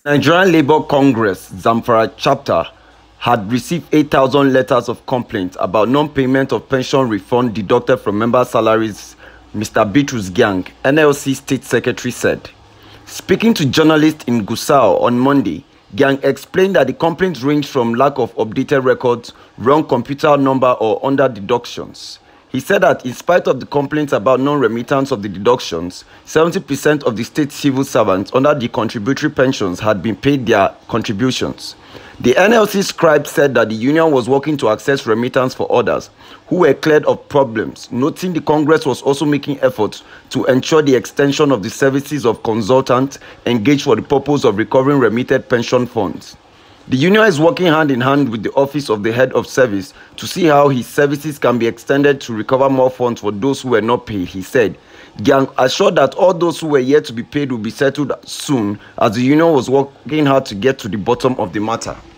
Nigerian Labour Congress Zamfara chapter had received 8,000 letters of complaint about non-payment of pension refund deducted from members' salaries, Mr. Bitrus Gyang, NLC State Secretary, said. Speaking to journalists in Gusau on Monday, Gyang explained that the complaints range from lack of updated records, wrong computer number or under deductions. He said that in spite of the complaints about non-remittance of the deductions, 70% of the state civil servants under the contributory pensions had been paid their contributions. The NLC scribe said that the union was working to access remittance for others who were cleared of problems, noting the Congress was also making efforts to ensure the extension of the services of consultants engaged for the purpose of recovering remitted pension funds. The union is working hand in hand with the Office of the Head of Service to see how his services can be extended to recover more funds for those who were not paid, he said. Gyang assured that all those who were yet to be paid will be settled soon, as the union was working hard to get to the bottom of the matter.